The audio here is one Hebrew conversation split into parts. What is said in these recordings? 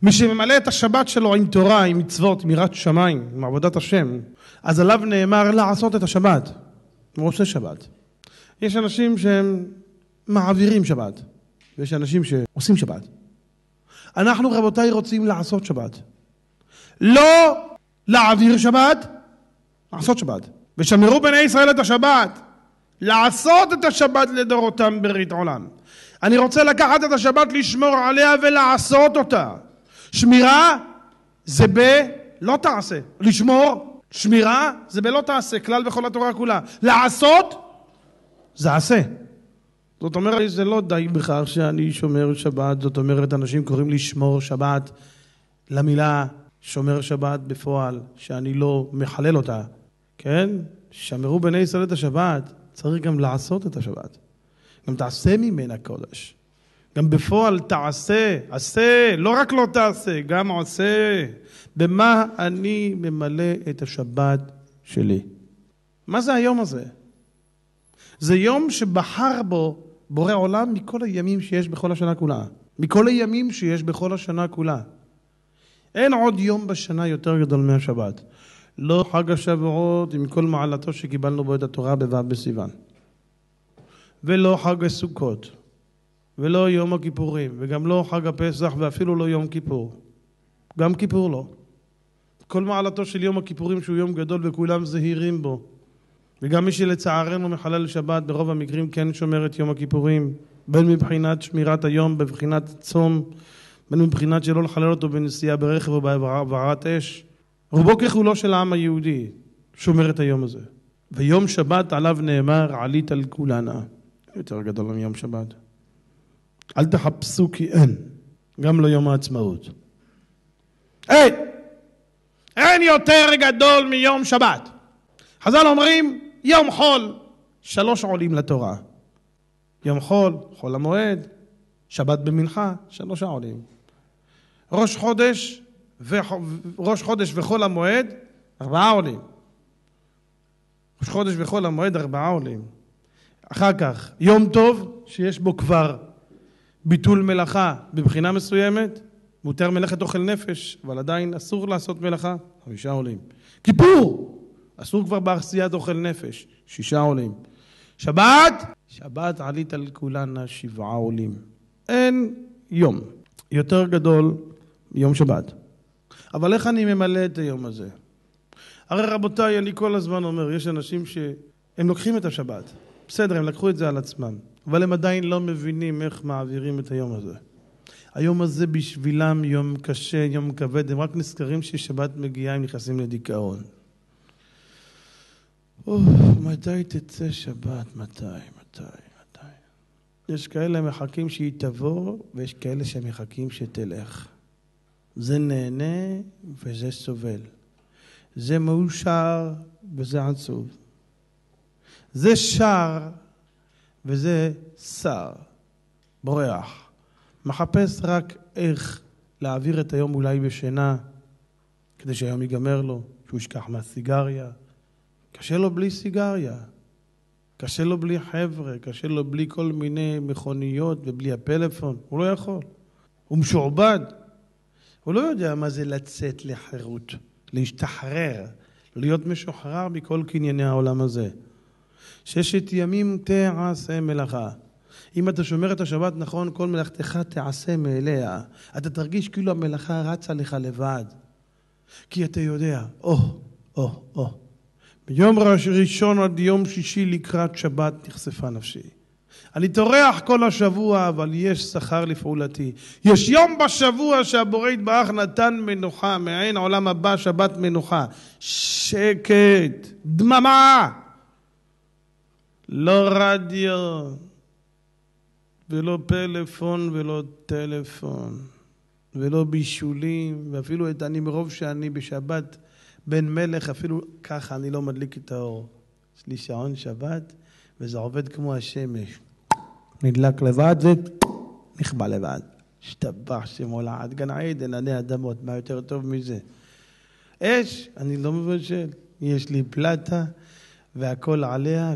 מי שממלא את השבת שלו עם תורה, עם מצוות, עם יראת שמיים, עם עבודת השם, אז עליו נאמר לעשות את השבת. הוא עושה שבת. יש אנשים שהם מעבירים שבת, ויש אנשים שעושים שבת. אנחנו רבותיי רוצים לעשות שבת. לא להעביר שבת, לעשות שבת. ושמרו בני ישראל את השבת, לעשות את השבת לדורותם ברית עולם. אני רוצה לקחת את השבת, לשמור עליה ולעשות אותה. שמירה זה לא תעשה. לשמור, שמירה זה לא תעשה, כלל בכל התורה כולה. לעשות זה עשה. זאת אומרת, זה לא די בכך שאני שומר שבת, זאת אומרת, אנשים קוראים לשמור שבת למילה שומר שבת בפועל, שאני לא מחלל אותה. כן? שמרו בני ישראל את השבת, צריך גם לעשות את השבת. גם תעשה ממנה קודש. גם בפועל תעשה, עשה, לא רק לא תעשה, גם עושה. במה אני ממלא את השבת שלי? מה זה היום הזה? זה יום שבחר בו בורא עולם מכל הימים שיש בכל השנה כולה. מכל הימים שיש בכל השנה כולה. אין עוד יום בשנה יותר גדול מהשבת. לא חג השבועות עם כל מעלתו שקיבלנו בו את התורה בו' בסיוון. ולא חג הסוכות. ולא יום הכיפורים. וגם לא חג הפסח ואפילו לא יום כיפור. גם כיפור לא. כל מעלתו של יום הכיפורים שהוא יום גדול וכולם זהירים בו. וגם מי שלצערנו מחלל שבת ברוב המקרים כן שומר את יום הכיפורים. בין מבחינת שמירת היום, בבחינת צום. בין מבחינת שלא לחלל אותו בנסיעה ברכב או בהעברת אש. רובו ככולו של העם היהודי שומר את היום הזה. ויום שבת עליו נאמר עלית על כולנה. יותר גדול מיום שבת. אל תחפשו כי אין. גם לא יום העצמאות. אין יותר גדול מיום שבת. חז"ל אומרים יום חול 3 עולים לתורה. יום חול, חול המועד, שבת במנחה 3 עולים. ראש חודש וחול המועד 4 עולים. ראש חודש וחול המועד 4 עולים. אחר כך יום טוב שיש בו כבר ביטול מלאכה בבחינה מסוימת, מותר מלאכת אוכל נפש, אבל עדיין אסור לעשות מלאכה, 5 עולים. כיפור, אסור כבר בעשיית אוכל נפש, 6 עולים. שבת עלית על כולנה 7 עולים. אין יום יותר גדול מיום שבת. אבל איך אני ממלא את היום הזה? הרי רבותיי, אני כל הזמן אומר, יש אנשים שהם לוקחים את השבת. בסדר, הם לקחו את זה על עצמם. אבל הם עדיין לא מבינים איך מעבירים את היום הזה. היום הזה בשבילם יום קשה, יום כבד. הם רק נזכרים ששבת מגיעה, הם נכנסים לדיכאון. מתי תצא שבת? מתי? יש כאלה מחכים שהיא תבוא, ויש כאלה שמחכים שתלך. זה נהנה וזה סובל. זה מאושר וזה עצוב. זה שר וזה שר. בורח. מחפש רק איך להעביר את היום אולי בשינה, כדי שהיום ייגמר לו, שהוא ישכח מהסיגריה. קשה לו בלי סיגריה. קשה לו בלי חבר'ה, קשה לו בלי כל מיני מכוניות ובלי הפלאפון. הוא לא יכול. הוא משועבד. הוא לא יודע מה זה לצאת לחירות, להשתחרר, להיות משוחרר מכל קנייני העולם הזה. 6 ימים תעשה מלאכה. אם אתה שומר את השבת נכון, כל מלאכתך תעשה מאליה. אתה תרגיש כאילו המלאכה רצה לך לבד. כי אתה יודע, ביום ראשון עד יום שישי לקראת שבת נחשפה נפשי. אני תורח כל השבוע, אבל יש שכר לפעולתי. יש יום בשבוע שהבורא יתברך נתן מנוחה, מעין העולם הבא שבת מנוחה. שקט, דממה. לא רדיו, ולא פלאפון, ולא טלפון, ולא בישולים, ואפילו אני מרוב שאני בשבת בן מלך, אפילו ככה אני לא מדליק את האור. יש לי שעון שבת, וזה עובד כמו השמש. נדלק לבד ונכבה לבד. השתבח שמו לעד. גן עדן, עלי אדמות, מה יותר טוב מזה? אש, אני לא מבשל. יש לי פלטה, והכל עליה,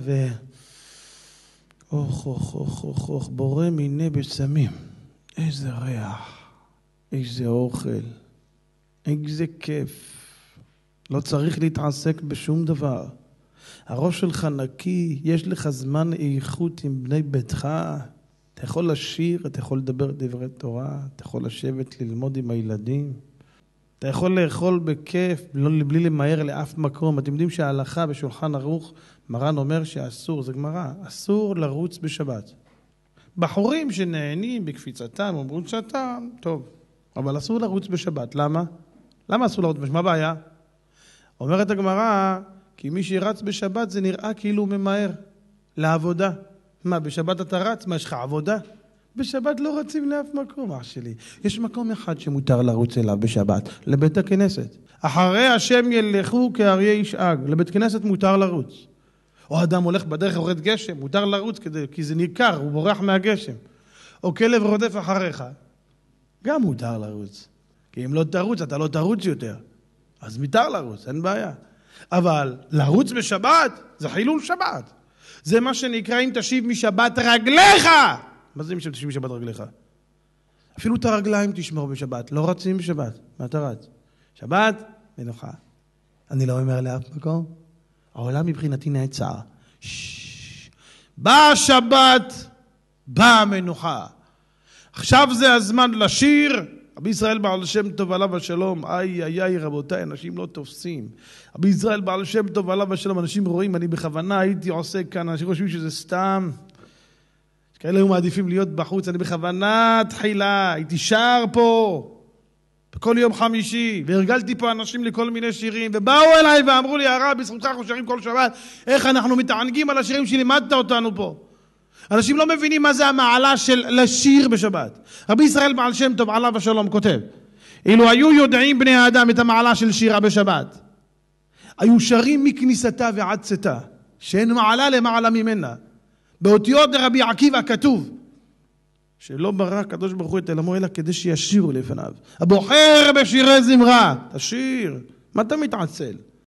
אוך, בורא מיני בשמים. איזה ריח. איזה אוכל, איזה כיף. לא צריך להתעסק בשום דבר. הראש שלך נקי, יש לך זמן איכות עם בני ביתך. אתה יכול לשיר, אתה יכול לדבר דברי תורה, אתה יכול לשבת ללמוד עם הילדים. אתה יכול לאכול בכיף, בלי למהר לאף מקום. אתם יודעים שההלכה בשולחן ערוך, מרן אומר שאסור, זה גמרא, אסור לרוץ בשבת. בחורים שנהנים בקפיצתם, אומרים שאתם, טוב, אבל אסור לרוץ בשבת. למה? למה אסור לרוץ בשבת? מה הבעיה? אומרת הגמרא, כי מי שרץ בשבת זה נראה כאילו הוא ממהר לעבודה. מה, בשבת אתה רץ? מה, יש לך עבודה? בשבת לא רצים לאף מקום, אח שלי. יש מקום אחד שמותר לרוץ אליו בשבת, לבית הכנסת. אחרי השם ילכו כאריה ישאג, לבית כנסת מותר לרוץ. או אדם הולך בדרך יורד גשם, מותר לרוץ כי זה ניכר, הוא בורח מהגשם. או כלב רודף אחריך, גם מותר לרוץ. כי אם לא תרוץ, אתה לא תרוץ יותר. אז מותר לרוץ, אין בעיה. אבל לרוץ בשבת, זה חילול שבת. זה מה שנקרא אם תשיב משבת רגליך. מה זה אם תשיב משבת רגליך? אפילו את הרגליים תשמור בשבת, לא רצים בשבת. מה אתה רץ? שבת, מנוחה. אני לא אומר לאף מקום. העולם מבחינתי נעצר. באה שבת, באה המנוחה. עכשיו זה הזמן לשיר. רבי ישראל בעל שם טוב עליו השלום, איי רבותיי, אנשים לא תופסים. רבי ישראל בעל שם טוב עליו השלום, אנשים רואים, אני בכוונה הייתי עושה כאן, אנשים חושבים שזה סתם. כאלה היו מעדיפים להיות בחוץ, אני בכוונה תחילה, הייתי שר פה, בכל יום חמישי, והרגלתי פה אנשים לכל מיני שירים, ובאו אליי ואמרו לי, הרב, בזכותך אנחנו שרים כל שבת, איך אנחנו מתענגים על השירים שלימדת אותנו פה. אנשים לא מבינים מה זה המעלה של לשיר בשבת. רבי ישראל בעל שם טוב עליו השלום כותב, אילו היו יודעים בני האדם את המעלה של שירה בשבת, היו שרים מכניסתה ועד צאתה, שאין מעלה למעלה ממנה. באותיות רבי עקיבא כתוב, שלא ברא הקדוש ברוך הוא את עולמו אלא כדי שישירו לפניו. הבוחר בשירי זמרה, תשיר, מה אתה מתעצל?